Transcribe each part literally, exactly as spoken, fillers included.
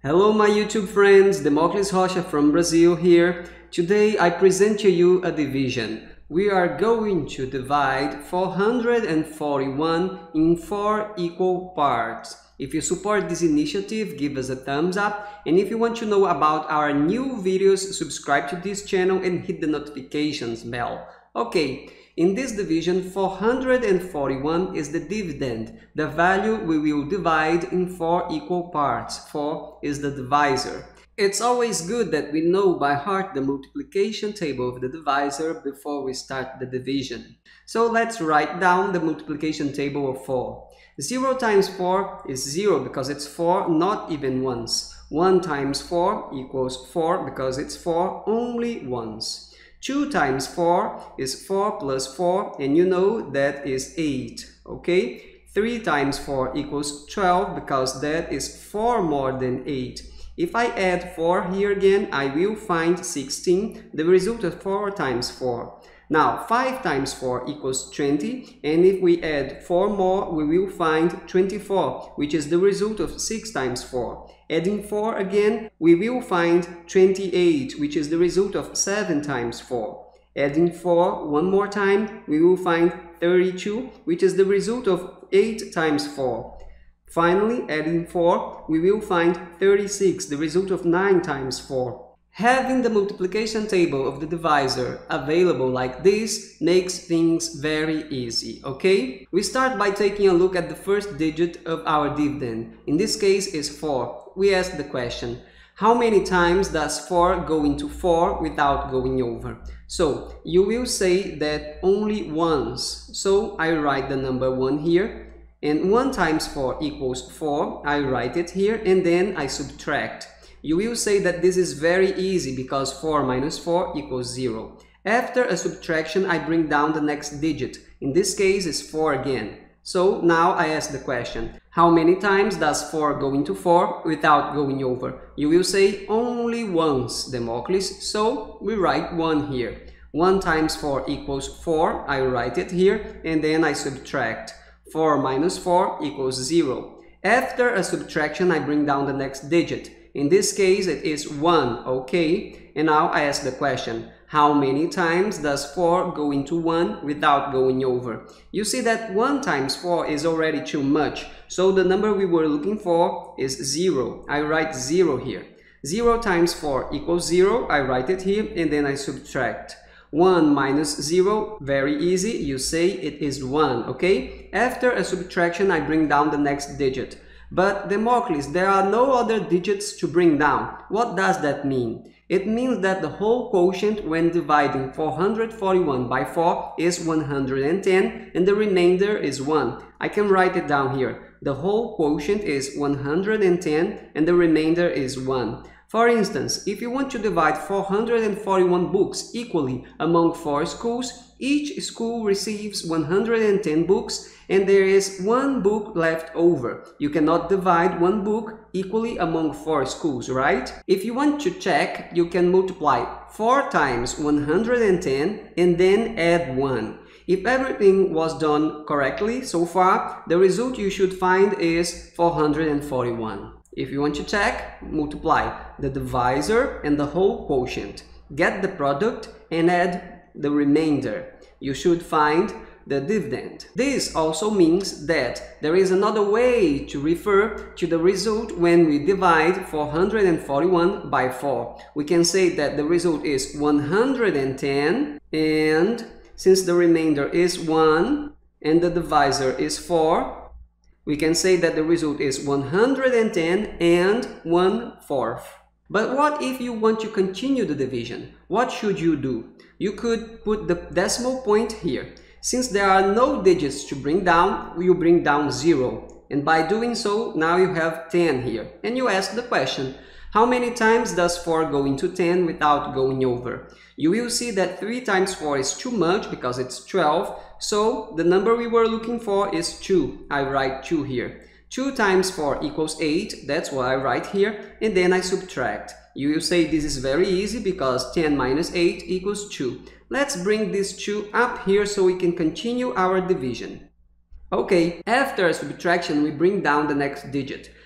Hello my YouTube friends, Demóclis from Brazil here. Today I present to you a division. We are going to divide four hundred forty-one in four equal parts. If you support this initiative, give us a thumbs up, and if you want to know about our new videos, subscribe to this channel and hit the notifications bell. Okay, in this division, four hundred forty-one is the dividend, the value we will divide in four equal parts. four is the divisor. It's always good that we know by heart the multiplication table of the divisor before we start the division. So let's write down the multiplication table of four. zero times four is zero because it's four, not even once. one times four equals four because it's four only once. two times four is four plus four, and you know that is eight, okay? three times four equals twelve because that is four more than eight. If I add four here again, I will find sixteen, the result of four times four. Now, five times four equals twenty, and if we add four more, we will find twenty-four, which is the result of six times four. Adding four again, we will find twenty-eight, which is the result of seven times four. Adding four one more time, we will find thirty-two, which is the result of eight times four. Finally, adding four, we will find thirty-six, the result of nine times four. Having the multiplication table of the divisor available like this makes things very easy, okay? We start by taking a look at the first digit of our dividend. In this case is four. We ask the question, how many times does four go into four without going over? So you will say that only once. So I write the number one here, and one times four equals four. I write it here, and then I subtract. You will say that this is very easy because four minus four equals zero. After a subtraction, I bring down the next digit. In this case, it's four again. So now I ask the question, how many times does four go into four without going over? You will say only once, Demóclis, so we write one here. one times four equals four, I write it here, and then I subtract. four minus four equals zero. After a subtraction, I bring down the next digit. In this case, it is one, okay? And now I ask the question, how many times does four go into one without going over? You see that one times four is already too much, so the number we were looking for is zero. I write zero here. zero times four equals zero, I write it here, and then I subtract. one minus zero, very easy, you say it is one, okay? After a subtraction, I bring down the next digit. But Demóclis, there are no other digits to bring down. What does that mean? It means that the whole quotient when dividing four hundred forty-one by four is one hundred ten, and the remainder is one. I can write it down here. The whole quotient is one hundred ten and the remainder is one. For instance, if you want to divide four hundred forty-one books equally among four schools, each school receives one hundred ten books and there is one book left over. You cannot divide one book equally among four schools, right? If you want to check, you can multiply four times one hundred ten and then add one. If everything was done correctly so far, the result you should find is four hundred forty-one. If you want to check, multiply the divisor and the whole quotient. Get the product and add the remainder. You should find the dividend. This also means that there is another way to refer to the result when we divide four hundred forty-one by four. We can say that the result is one hundred ten, and since the remainder is one and the divisor is four, we can say that the result is one hundred ten and one fourth. But what if you want to continue the division? What should you do? You could put the decimal point here. Since there are no digits to bring down, you bring down zero. And by doing so, now you have ten here. And you ask the question, how many times does four go into ten without going over? You will see that three times four is too much because it's twelve. So the number we were looking for is two. I write two here. two times four equals eight. That's what I write here. And then I subtract. You will say this is very easy because ten minus eight equals two. Let's bring this two up here so we can continue our division. Okay, after a subtraction we bring down the next digit.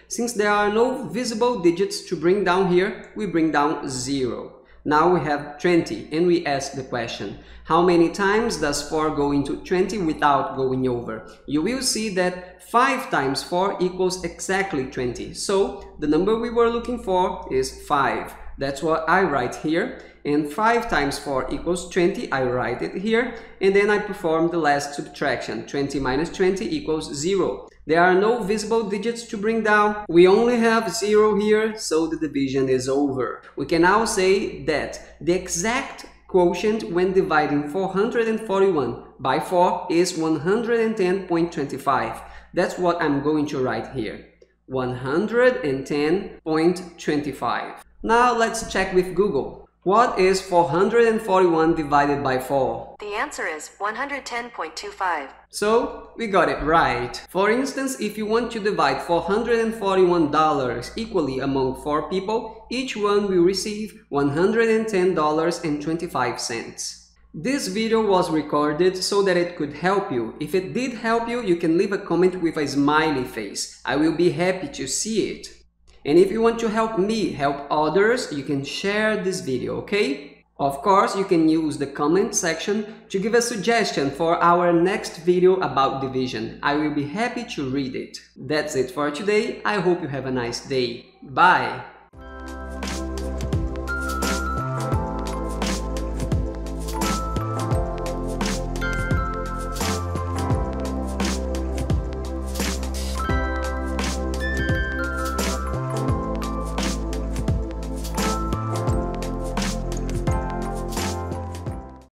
Since there are no visible digits to bring down here, we bring down zero. Now we have twenty and we ask the question, how many times does four go into twenty without going over? You will see that five times four equals exactly twenty. So the number we were looking for is five. That's what I write here. And five times four equals twenty. I write it here. And then I perform the last subtraction. twenty minus twenty equals zero. There are no visible digits to bring down. We only have zero here, so the division is over. We can now say that the exact quotient when dividing four hundred forty-one by four is one hundred ten point two five. That's what I'm going to write here. one hundred ten point two five. Now let's check with Google. What is four hundred forty-one divided by four? The answer is one hundred ten point two five. So, we got it right. For instance, if you want to divide four hundred forty-one dollars equally among four people, each one will receive one hundred ten dollars and twenty-five cents. This video was recorded so that it could help you. If it did help you, you can leave a comment with a smiley face. I will be happy to see it. And if you want to help me help others, you can share this video, okay? Of course, you can use the comment section to give a suggestion for our next video about division. I will be happy to read it. That's it for today. I hope you have a nice day. Bye!